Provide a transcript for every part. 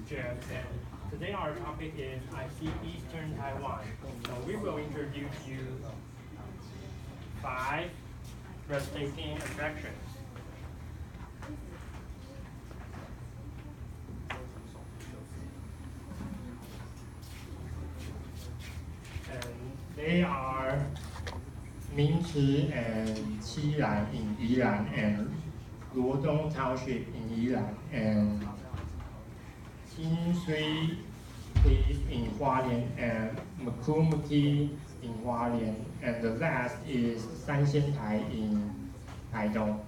James, and today our topic is I see Eastern Taiwan. So we will introduce you 5 breathtaking attractions. And they are Mingchi and Qilan in Yilan, and Luodong Township in Yilan, and Qinshui Place in Hualien, and Makumaki in Hualien, and the last is Sanxiantai in Taitung.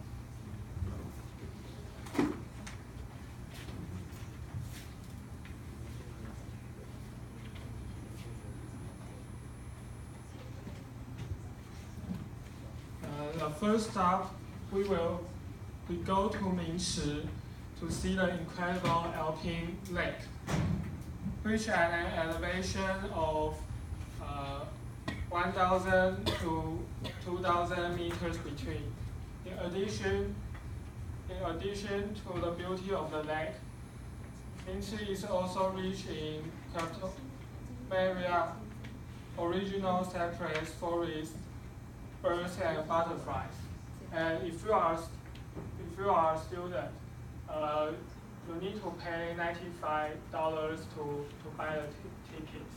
The first stop, we go to Mingshi to see the incredible alpine lake, which at an elevation of 1,000 to 2,000 meters between. In addition to the beauty of the lake, Mingshi is also rich in cryptomeria, original cypress forest, birds and butterflies. And if you are a student, you need to pay $95 to buy the tickets.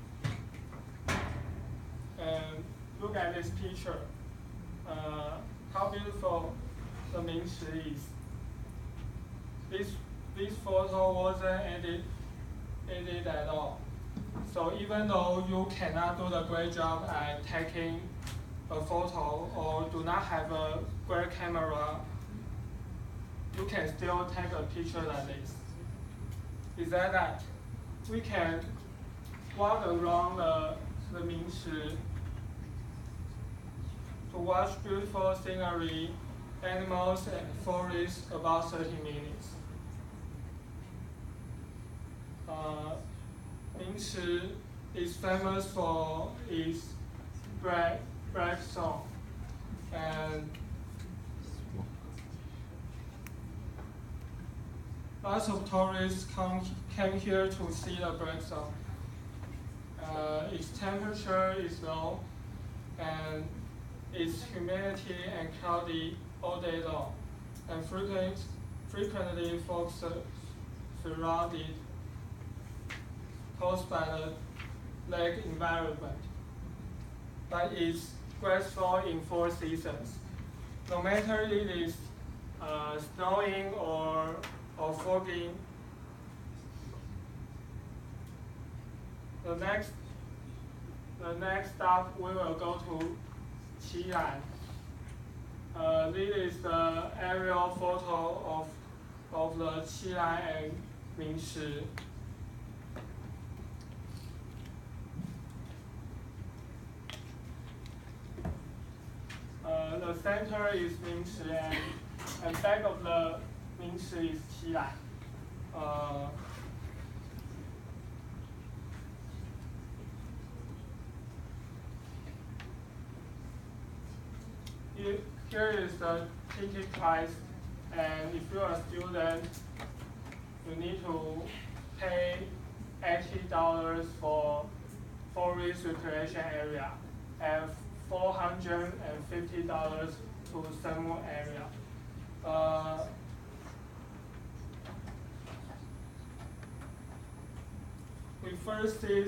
And look at this picture. How beautiful the Mingshi is. This photo wasn't edited at all. So even though you cannot do the great job at taking a photo or do not have a great camera, you can still take a picture like this. Is that we can walk around the Mingshi to watch beautiful scenery, animals, and forests about 30 minutes. Mingshi is famous for its bread song, and lots of tourists came here to see the bird song. Its temperature is low, and its humidity and cloudy all day long, and frequently fogs surrounded, caused by the lake environment. But it's graceful in 4 seasons. No matter it is snowing or fogging. The next stop, we will go to Qilan. This is the aerial photo of the Qilan and Mingshi. The center is Mingshi, and back of the Mingshi is Qilan. Here is the ticket price, and if you are a student, you need to pay $80 for forest recreation area and $450 to thermal area. We first see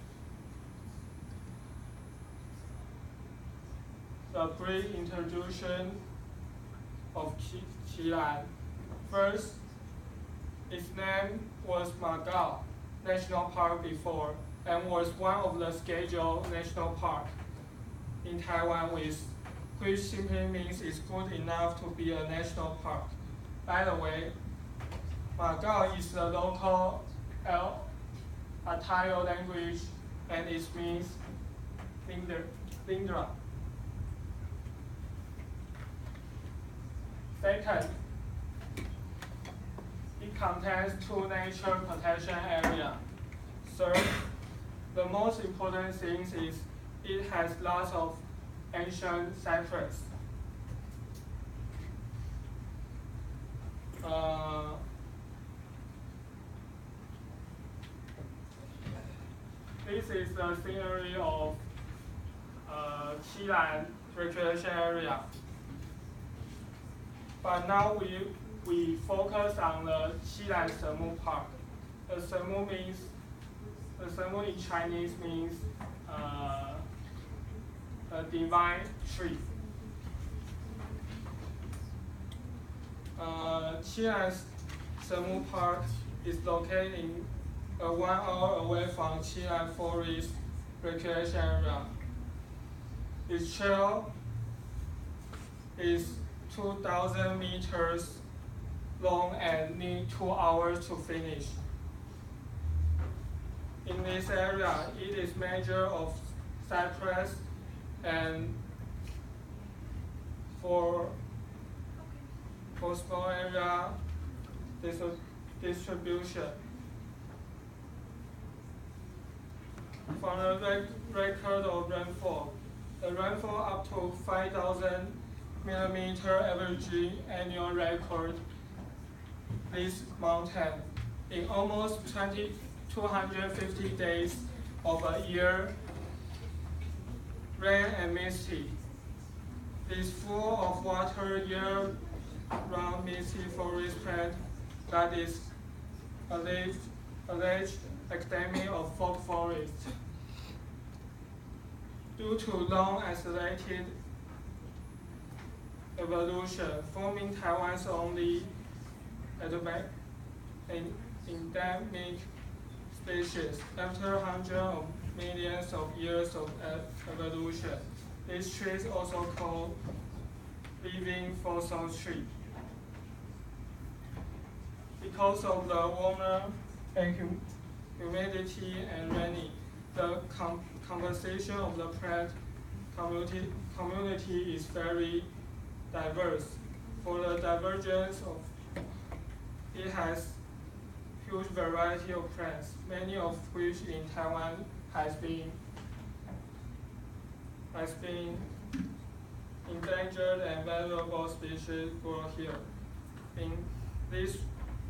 the brief introduction of Qilan. First, its name was Magao National Park before, and was one of the scheduled national parks in Taiwan, which simply means it's good enough to be a national park. By the way, Magao is the local Atayal language, and it means Lindra. Second, it contains 2 nature protection areas. Third, the most important thing is it has lots of ancient cypress. this is the scenery of Qilan recreation area. But now we focus on the Qilan Shenmu Park. The Shenmu in Chinese means a divine tree. Qilan Shenmu Park is located in 1 hour away from Qilan Forest recreation area. Its trail is 2,000 meters long and need 2 hours to finish. In this area, it is made of cypress and for small area distribution. From the record of rainfall, the rainfall up to 5,000 millimeter average annual record this mountain in almost 250 days of a year, rain and misty. This full of water year-round misty forest plant that is alleged epidemic of fog forest. Due to long isolated evolution, forming Taiwan's only endemic species. After hundreds of millions of years of evolution, this tree is also called living fossil tree. Because of the warmer and humidity and rainy, the composition of the plant community is very diverse. For the divergence of it has huge variety of plants, many of which in Taiwan has been endangered and valuable species grow here. In this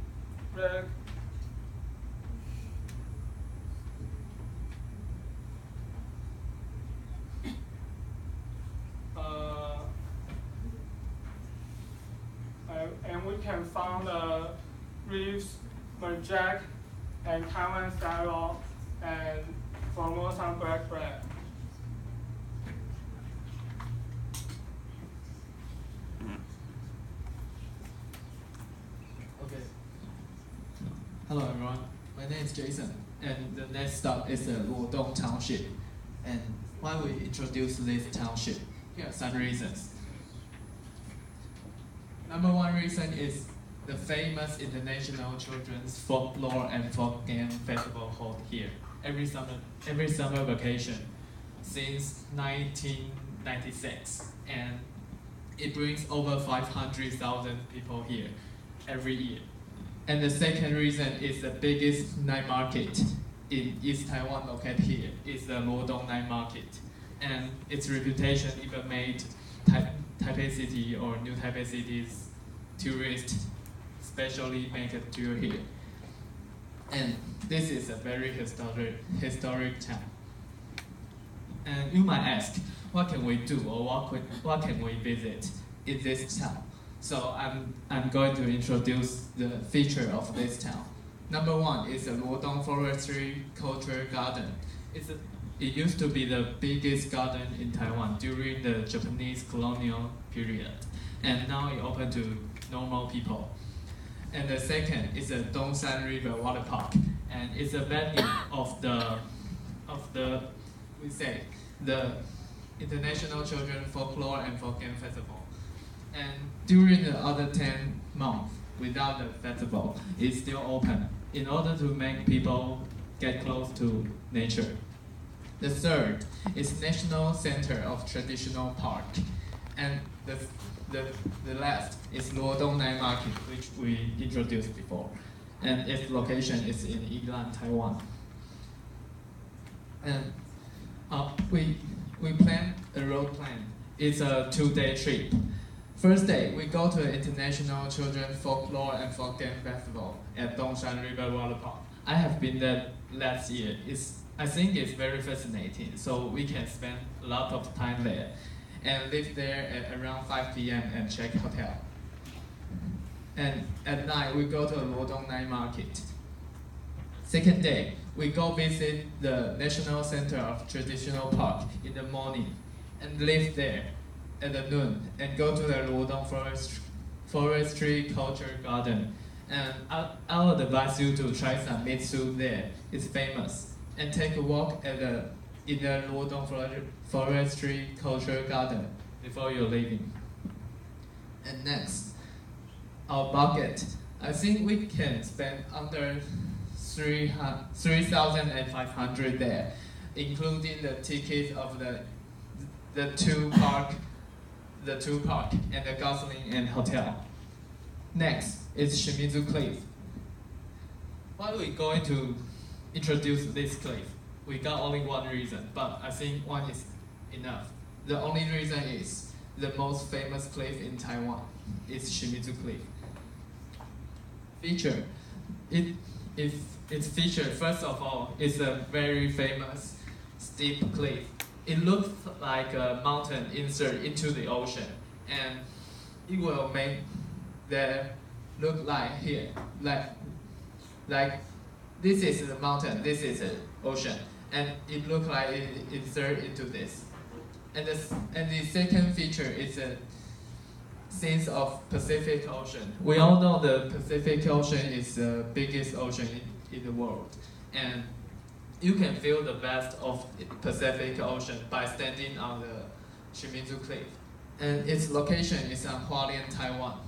and we can find the reefs, Merjack, and Taiwan Sparrow, and Formosan black bread. Okay. Hello everyone, my name is Jason, and the next stop is the Luodong Township. And why we introduce this township? Here are some reasons. Number one reason is the famous International Children's Folklore and Folk Game Festival held here every summer vacation since 1996, and it brings over 500,000 people here every year. And the second reason is the biggest night market in East Taiwan located here is the Luodong Night Market, and its reputation even made Taipei City or New Taipei City's tourists especially make a tour here. And this is a very historic town. And you might ask, what can we do or what can we visit in this town? So I'm going to introduce the feature of this town. Number one is the Luodong Forestry Culture Garden. It used to be the biggest garden in Taiwan during the Japanese colonial period, and now it open to normal people. And the second is the Dongshan River Water Park, and it's a venue of the International Children Folklore and Folk Game Festival. And during the other 10 months without the festival, it's still open in order to make people get close to nature. The third is National Center of Traditional Park, and the last is Luodong Night Market, which we introduced before, and its location is in Yilan, Taiwan. And we plan a road plan. It's a 2-day trip. First day, we go to the International Children Folklore and Folk Game Festival at Dongshan River Water Park. I have been there last year. It's I think it's very fascinating. So we can spend a lot of time there and live there at around 5 p.m. and check hotel. And at night, we go to the Luodong Night Market. Second day, we go visit the National Center of Traditional Park in the morning and live there at the noon and go to the Luodong Forestry Culture Garden. And I would advise you to try some meat soup there. It's famous. And take a walk in the Luodong Forestry Culture Garden before you're leaving. And next, our budget. I think we can spend under 3,500 there, including the ticket of the two park and the gasoline and hotel. Next is Shimizu Cliff. Why are we going to introduce this cliff? We got only one reason, but I think one is enough. The only reason is the most famous cliff in Taiwan is Shimizu Cliff. Feature. Its feature, first of all, is a very famous steep cliff. It looks like a mountain insert into the ocean, and it will make there look like here, like this is the mountain, this is the ocean, and it looks like it insert into this. And the second feature is a sense of Pacific Ocean. We all know the Pacific Ocean is the biggest ocean in the world, and you can feel the best of Pacific Ocean by standing on the Shimizu Cliff. And its location is on Hualien, Taiwan.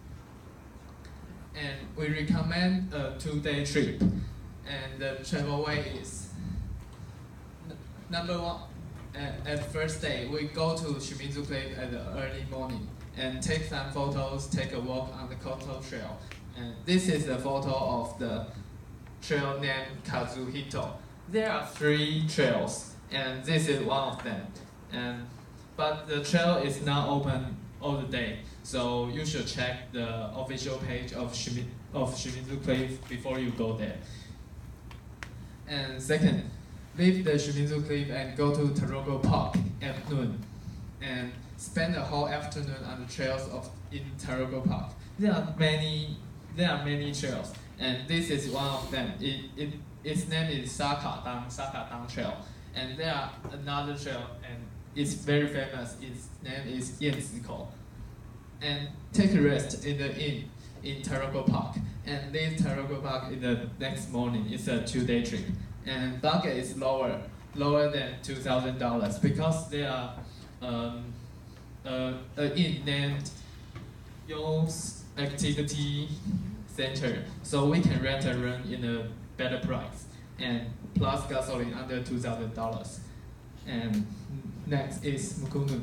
And we recommend a 2-day trip. And the travel way is, number one, at first day, we go to Shimizu Cliff at the early morning and take some photos, take a walk on the Koto Trail. And this is a photo of the trail named Kazuhito. There are 3 trails, and this is one of them. But the trail is not open all the day, so you should check the official page of Shimizu Cliff before you go there. And second, leave the Shimizu Cliff and go to Taroko Park at noon, and spend the whole afternoon on the trails in Taroko Park. There are many trails, and this is one of them. Its name is Sakadang Trail, and there are another trail, and it's very famous. Its name is Yanziko. And take a rest in the inn in Taroko Park, and leave Taroko Park in the next morning. It's a 2-day trip, and budget is lower than $2,000 because there are an inn named Yo's Activity Center, so we can rent a room in a better price, and plus gasoline under $2,000. And next is Mukunu.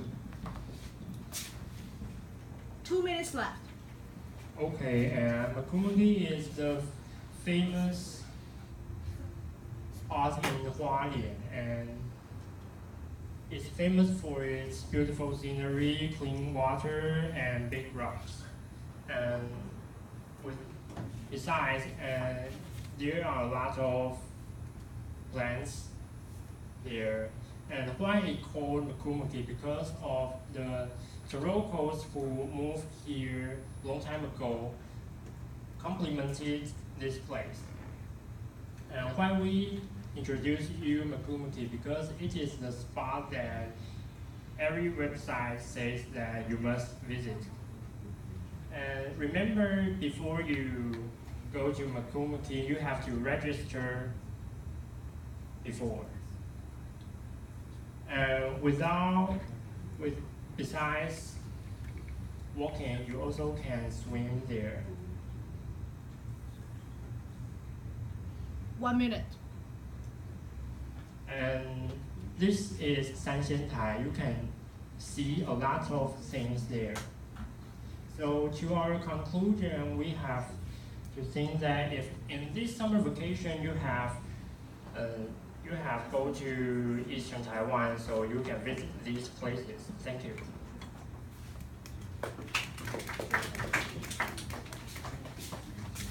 2 minutes left. Okay, Makumuni is the famous spot in Hualien, and it's famous for its beautiful scenery, clean water, and big rocks. And besides, there are a lot of plants here. And why it's called Makumuki? Because of the locals who moved here a long time ago complimented this place. And why we introduce you Makumuki? Because it is the spot that every website says that you must visit. And remember, before you go to Makumuki, you have to register before. Besides walking, you also can swim there. 1 minute. And this is Sanxiantai. You can see a lot of things there. So to our conclusion, we have to think that if in this summer vacation you have go to Eastern Taiwan, so you can visit these places. Thank you.